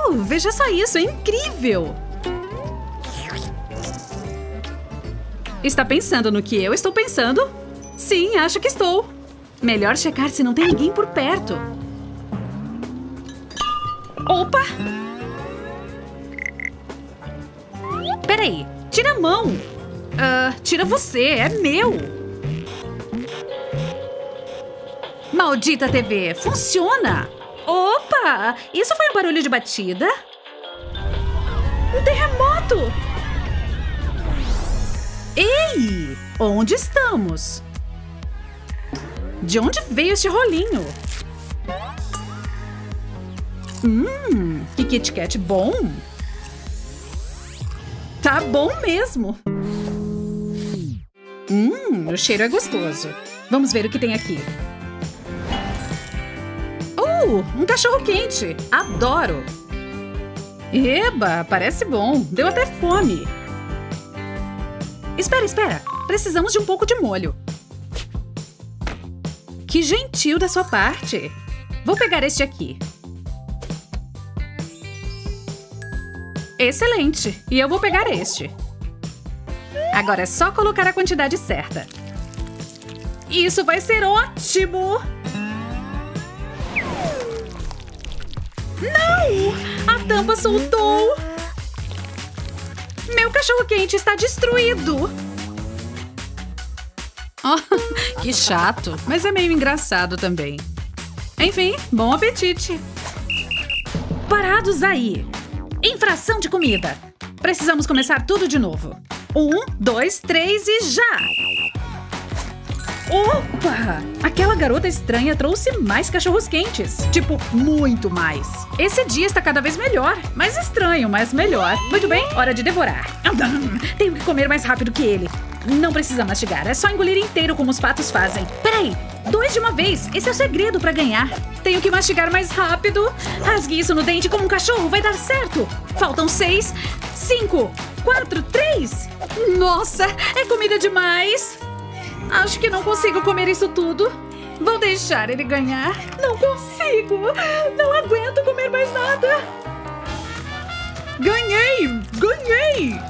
Veja só isso, é incrível! Está pensando no que eu estou pensando? Sim, acho que estou. Melhor checar se não tem ninguém por perto. Opa! Peraí, tira a mão. Tira você, é meu. Maldita TV, funciona! Opa! Isso foi um barulho de batida? Um terremoto! Ei! Onde estamos? De onde veio este rolinho? Que Kit Kat bom! Tá bom mesmo! O cheiro é gostoso. Vamos ver o que tem aqui. Um cachorro quente! Adoro! Eba, parece bom. Deu até fome. Espera. Precisamos de um pouco de molho. Que gentil da sua parte. Vou pegar este aqui. Excelente. E eu vou pegar este. Agora é só colocar a quantidade certa. Isso vai ser ótimo! Não! A tampa soltou! Meu cachorro-quente está destruído! Oh, que chato, mas é meio engraçado também. Enfim, bom apetite! Parados aí! Infração de comida! Precisamos começar tudo de novo. 1, 2, 3 e já! Opa! Aquela garota estranha trouxe mais cachorros quentes. Tipo, muito mais. Esse dia está cada vez melhor. Mais estranho, mas melhor. Muito bem, hora de devorar. Tenho que comer mais rápido que ele. Não precisa mastigar, é só engolir inteiro como os patos fazem. Peraí, 2 de uma vez. Esse é o segredo para ganhar. Tenho que mastigar mais rápido. Rasgue isso no dente como um cachorro, vai dar certo. Faltam 6, 5, 4, 3. Nossa, é comida demais. Acho que não consigo comer isso tudo. Vou deixar ele ganhar. Não consigo. Não aguento comer mais nada. Ganhei! Ganhei!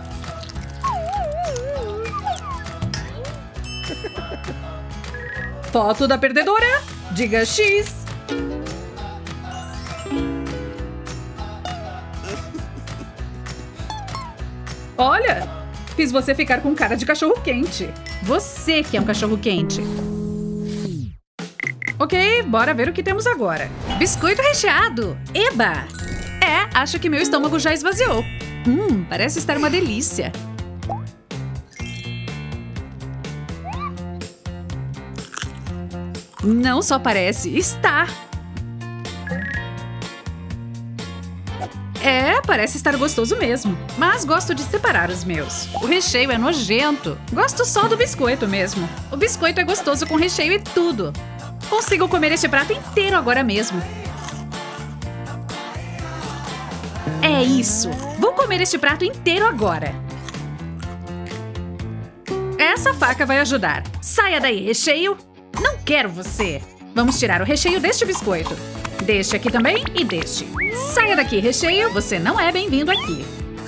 Foto da perdedora. Diga X. Olha, fiz você ficar com cara de cachorro-quente. Você que é um cachorro-quente. Ok, bora ver o que temos agora. Biscoito recheado. Eba! Acho que meu estômago já esvaziou. Parece estar uma delícia. Não só parece, está. Parece estar gostoso mesmo. Mas gosto de separar os meus. O recheio é nojento. Gosto só do biscoito mesmo. O biscoito é gostoso com recheio e tudo. Consigo comer este prato inteiro agora mesmo. É isso. Vou comer este prato inteiro agora. Essa faca vai ajudar. Saia daí, recheio. Não quero você. Vamos tirar o recheio deste biscoito. Deste aqui também e deste. Saia daqui, recheio. Você não é bem-vindo aqui.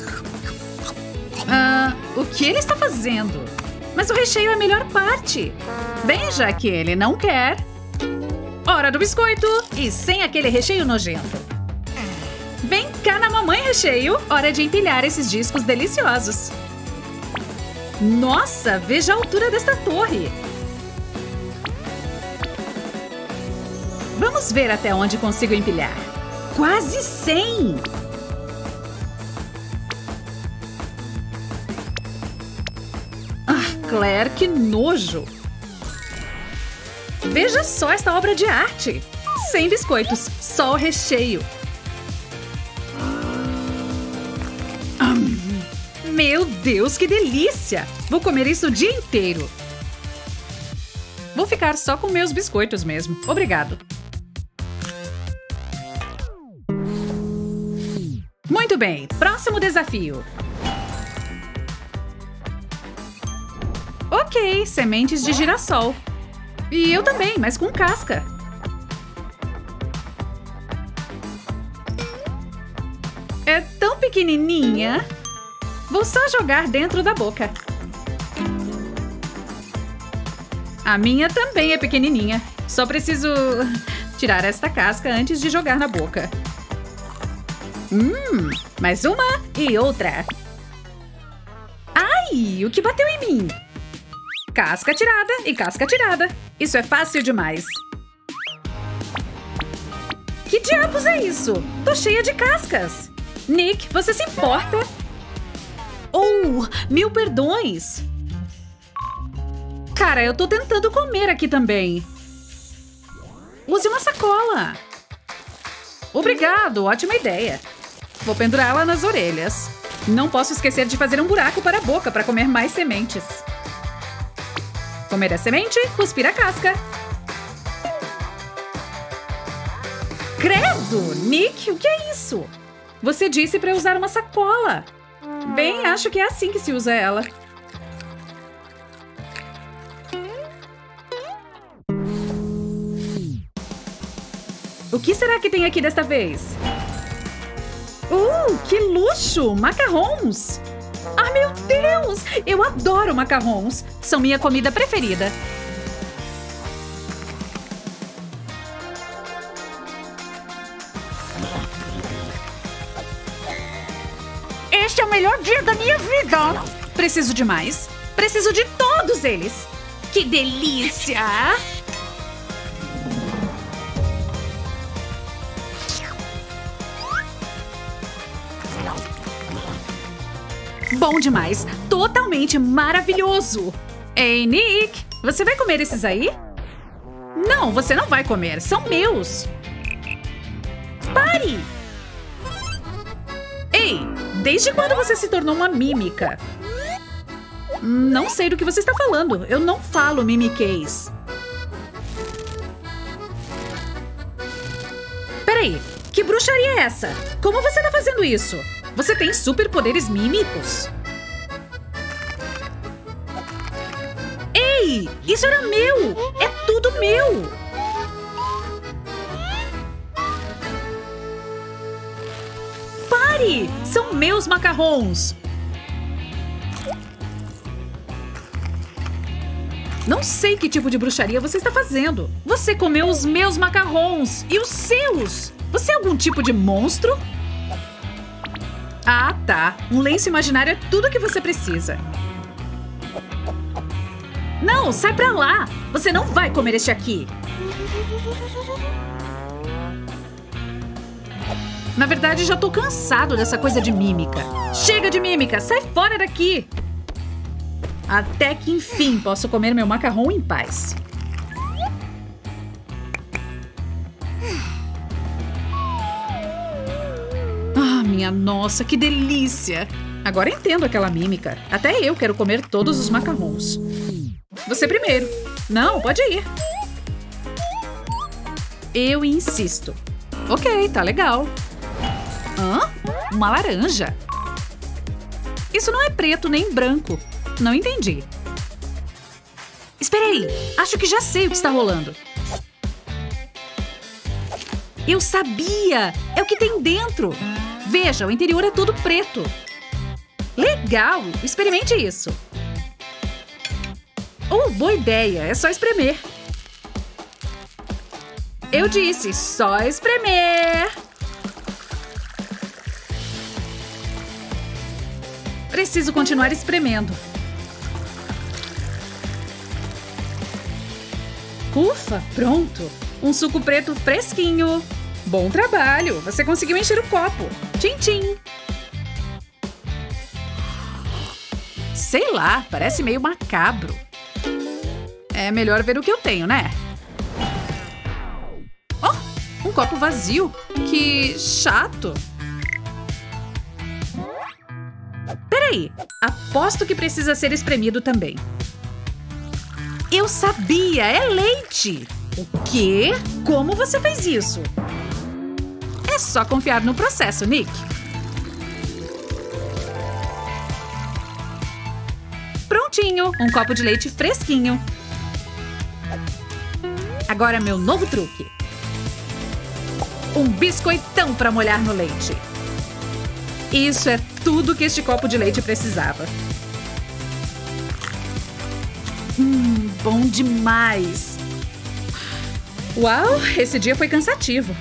O que ele está fazendo? Mas o recheio é a melhor parte. Bem, já que ele não quer. Hora do biscoito. E sem aquele recheio nojento. Vem cá na mamãe, recheio. Hora de empilhar esses discos deliciosos. Nossa, veja a altura desta torre. Vamos ver até onde consigo empilhar. Quase 100! Claire, que nojo! Veja só esta obra de arte! Sem biscoitos, só o recheio. Meu Deus, que delícia! Vou comer isso o dia inteiro. Vou ficar só com meus biscoitos mesmo. Obrigado. Muito bem, próximo desafio. Ok, sementes de girassol. E eu também, mas com casca. pequenininha. Vou só jogar dentro da boca. A minha também é pequenininha. Só preciso tirar esta casca antes de jogar na boca. Mais uma e outra. Ai, o que bateu em mim? Casca tirada e casca tirada. Isso é fácil demais. Que diabos é isso? Tô cheia de cascas. Nick, você se importa? Oh, mil perdões. Cara, eu tô tentando comer aqui também. Use uma sacola. Obrigado, ótima ideia. Vou pendurá-la nas orelhas. Não posso esquecer de fazer um buraco para a boca para comer mais sementes. Comer a semente, cuspir a casca. Credo! Nick, o que é isso? Você disse para usar uma sacola. Bem, acho que é assim que se usa ela. O que será que tem aqui desta vez? Que luxo! Macarrons! Ah, meu Deus! Eu adoro macarrons. São minha comida preferida. Este é o melhor dia da minha vida! Preciso de mais. Preciso de todos eles. Que delícia! Bom demais! Totalmente maravilhoso! Ei, Nick! Você vai comer esses aí? Não, você não vai comer. São meus! Pare! Ei! Desde quando você se tornou uma mímica? Não sei do que você está falando. Eu não falo mimiquês. Peraí, que bruxaria é essa? Como você está fazendo isso? Você tem superpoderes mímicos? Ei, isso era meu! É tudo meu! Pare! São meus macarrons! Não sei que tipo de bruxaria você está fazendo. Você comeu os meus macarrons e os seus! Você é algum tipo de monstro? Ah, tá. Um lenço imaginário é tudo que você precisa. Não, sai pra lá! Você não vai comer este aqui. Na verdade, já tô cansado dessa coisa de mímica. Chega de mímica! Sai fora daqui! Até que, enfim, posso comer meu macarrão em paz. Minha nossa, que delícia! Agora entendo aquela mímica. Até eu quero comer todos os macarrons. Você primeiro. Não, pode ir. Eu insisto. Ok, tá legal. Hã? Uma laranja? Isso não é preto nem branco. Não entendi. Espera aí. Acho que já sei o que está rolando. Eu sabia! É o que tem dentro. Veja, o interior é todo preto. Legal! Experimente isso. Oh, boa ideia! É só espremer. Eu disse, só espremer. Preciso continuar espremendo. Ufa, pronto! Um suco preto fresquinho. Bom trabalho! Você conseguiu encher o copo. Tchim, tchim! Sei lá, parece meio macabro. É melhor ver o que eu tenho, né? Oh, um copo vazio. Que chato. Peraí, aposto que precisa ser espremido também. Eu sabia, é leite! O quê? Como você fez isso? É só confiar no processo, Nick. Prontinho, um copo de leite fresquinho. Agora meu novo truque. Um biscoitão para molhar no leite. Isso é tudo que este copo de leite precisava. Bom demais! Uau, esse dia foi cansativo.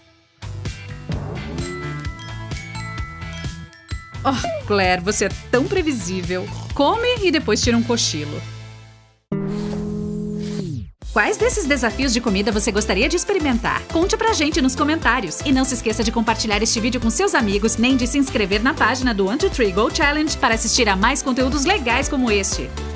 Oh, Claire, você é tão previsível. Come e depois tira um cochilo. Quais desses desafios de comida você gostaria de experimentar? Conte pra gente nos comentários. E não se esqueça de compartilhar este vídeo com seus amigos, nem de se inscrever na página do 1, 2, 3, Go Challenge para assistir a mais conteúdos legais como este.